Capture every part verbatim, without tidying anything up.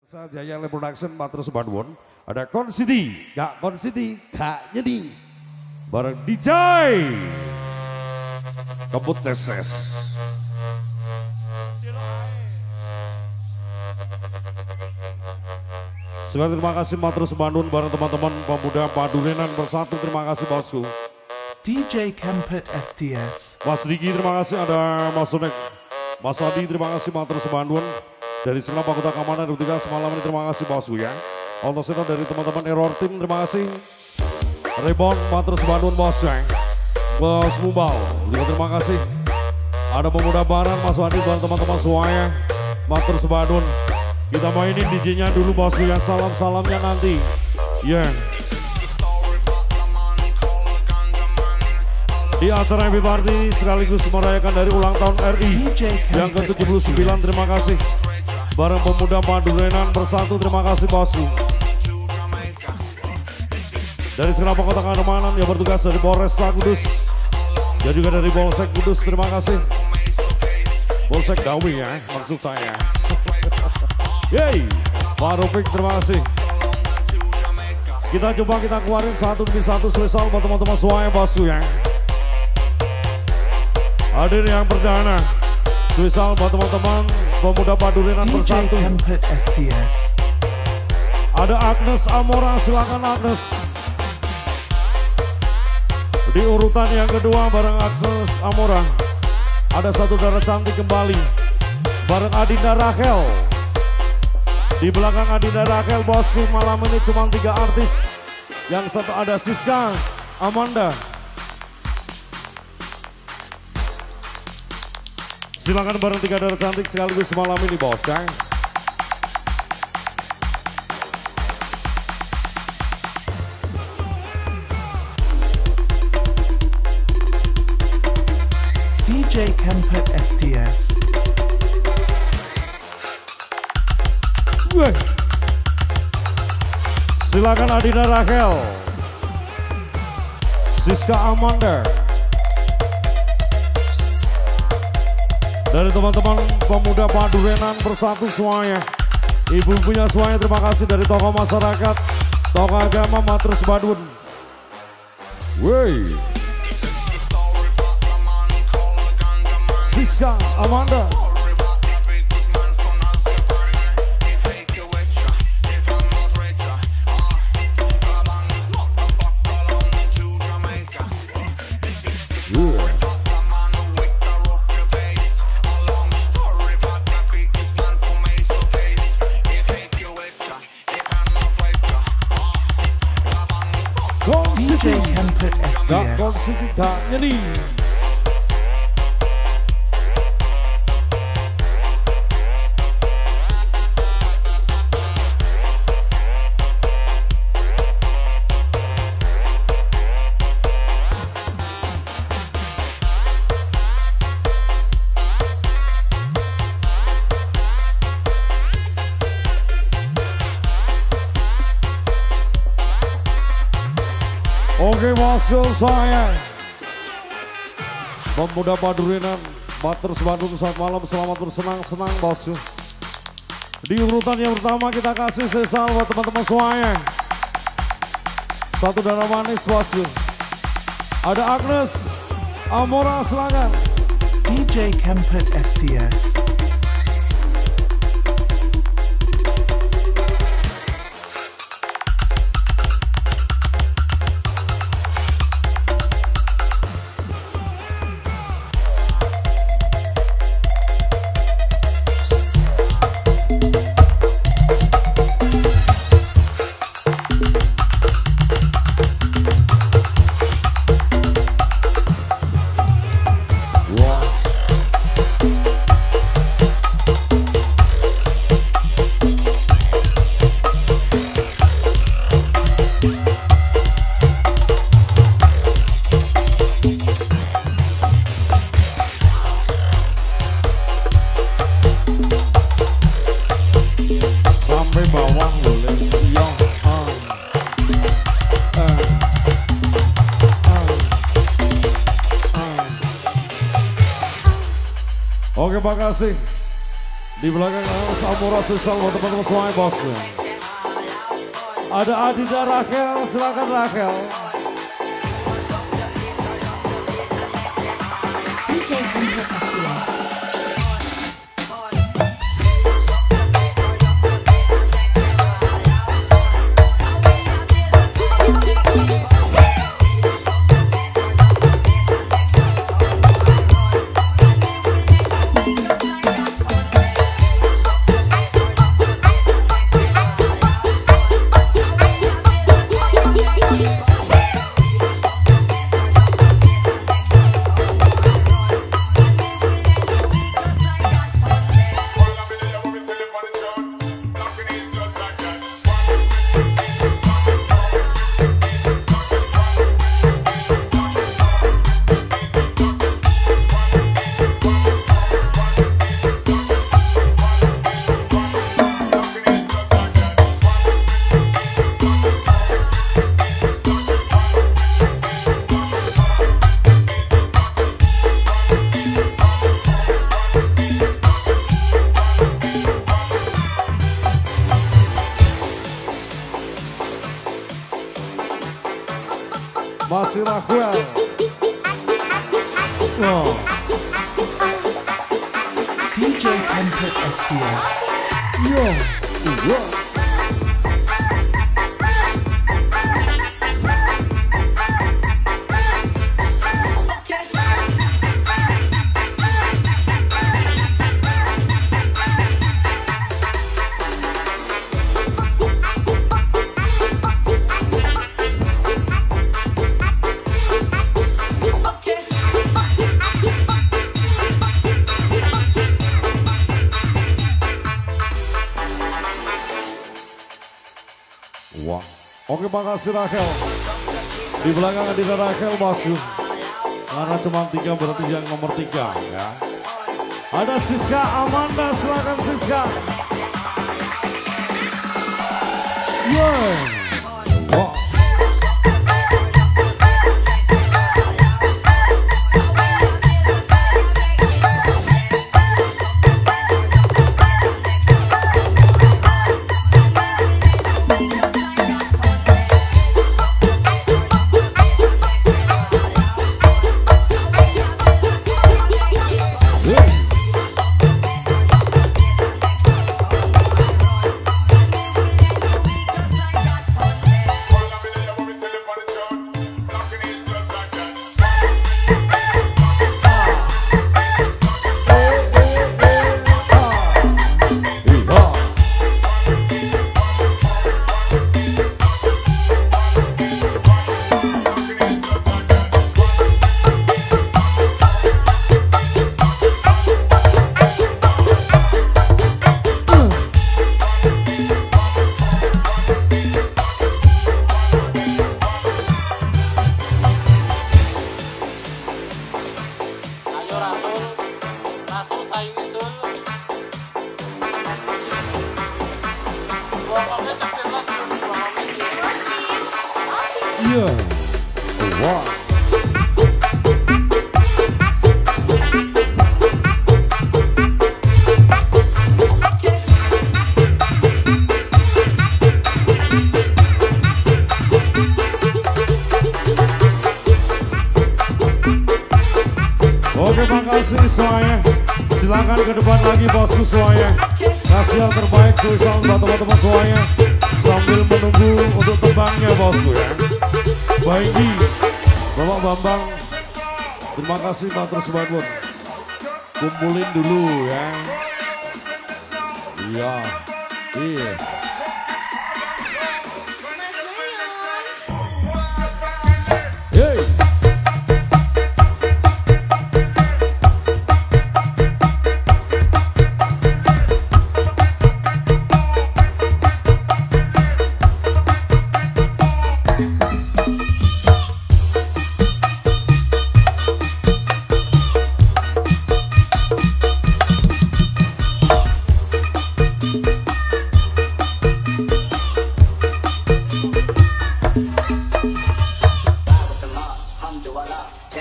Saja yang production Matur Sebandwon, ada Konsiti, gak Konsiti, gak jadi bareng D J Kebut Teses. Sekali terima kasih Matur Sebandwon bareng teman-teman pemuda Padurenan bersatu, terima kasih bosku. D J Kempet S T S. Mas Diki terima kasih, ada Mas Sonek, Mas Adi terima kasih Matur Sebandwon. Dari segala Fakultas Keamanan dan Tugas malam ini terima kasih bosku ya. Untuk itu dari teman-teman Error Team terima kasih. Rebound Matur Sebandwon bos ya. Bos Mubal juga terima kasih. Ada pemuda Barat Mas Wadi dan teman-teman semuanya. Matur Sebandwon. Kita mainin D J-nya dulu bosku ya. Salam-salamnya nanti. Ya. Yeah. Di acara Happy Party sekaligus merayakan dari ulang tahun R I yang ke tujuh puluh sembilan, terima kasih. Bareng pemuda Padurenan bersatu, terima kasih bosku. Dari segala kota keamanan yang bertugas dari Polresta Kudus dan juga dari Polsek Kudus, terima kasih. Polsek Dawi ya, maksud saya. Yeay, Pak Rupik terima kasih. Kita coba kita keluarin satu demi satu spesial buat teman-teman semuanya bosku ya. Hadir yang perdana spesial buat teman-teman pemuda Padurenan bersatu. D J Kempet S T S. Ada Agnes Amora, silakan Agnes. Di urutan yang kedua bareng Agnes Amora ada satu darah cantik kembali bareng Adinda Rachel. Di belakang Adinda Rachel bosku malam ini cuma tiga artis. Yang satu ada Siska Amanda. Silakan bareng tiga darah cantik sekaligus malam ini bos ya. D J Kempet S T S. Weh. Silakan Adinda Rachel, Siska Amanda. Dari teman-teman pemuda Padurenan bersatu semuanya, ibu-ibunya semuanya terima kasih. Dari tokoh masyarakat, tokoh agama Matur Sebandwon. Wey, Siska Amanda. D J Kempet S T Gak S. Konsiti, gak nyedi. Oke bosku saya pemuda Padurenan Matur Sebandwon, selamat malam, selamat bersenang-senang bosku. Di urutan yang pertama kita kasih sesal buat teman-teman semuanya. Satu darah manis bosku. Ada Agnes Amora, silakan. D J Kempet S T S. Sampai bawah boleh yang uh, uh, uh, uh. Oke, makasih. Di belakang Samura Sesal buat teman-teman semuanya bosnya. Ada Adi dan Rachel, silakan Rachel. D J Campet S D S. Masih Rachel. Oh. D J Campet S D S. Yo. Yo. Wah. Oke, makasih Rachel. Di belakang ada Rachel masuk. Karena cuma tiga berarti yang nomor tiga ya. Ada Siska Amanda, silakan Siska. Yeah. Wah. Yeah. Wow. Oke, makasih semuanya. Silakan ke depan lagi bosku semuanya. Kasih yang terbaik tulisan buat teman-teman semuanya. Sambil menunggu untuk tembangnya bosku ya. Baik, Bapak Bambang, terima kasih Matur Sebangun. Kumpulin dulu ya. Iya, iya. Hey.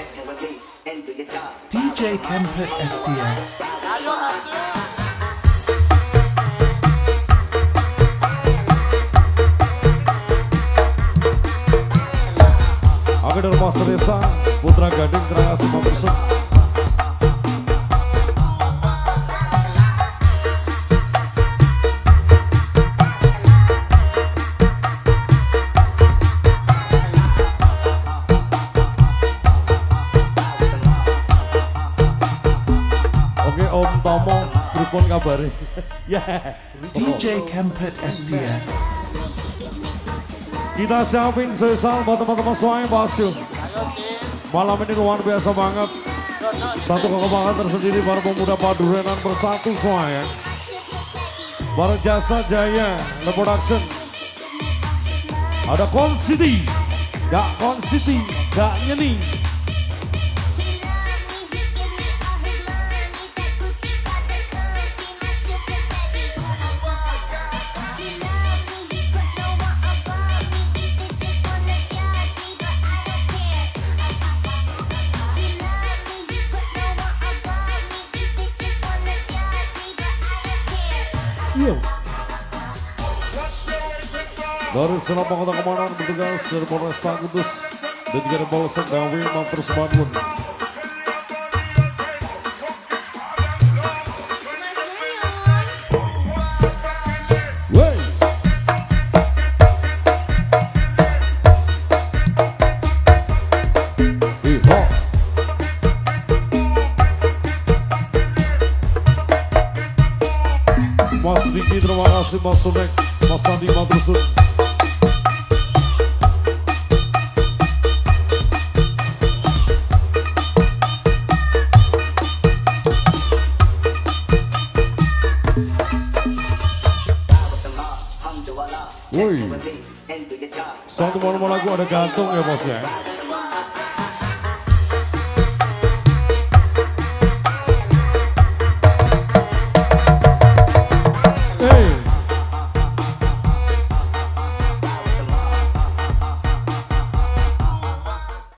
D J Campet S D S. Putra Gading, terima kasih Pak Persut. Oke Om Tomo, pripun kabare? Ya. D J Kempet S T S. Kita siapin sesal buat teman-teman semuanya Basyo. Malam ini luar biasa banget. Satu kekembangan tersendiri para pemuda Padurenan bersatu semuanya. Bareng Jasa Jaya, The Production. Ada Konsiti, gak Konsiti, gak nyeni. Yo. Dari Selama Kota Keamanan bertugas dari Polresta Kudus dan juga dari Polsek Gawi Mampir Bandung. Wey. Iho. Mas Diki, terima kasih Mas Sunek, Mas Sandi Matrusun. Woi, satu malam lagu ada gantung ya bos ya.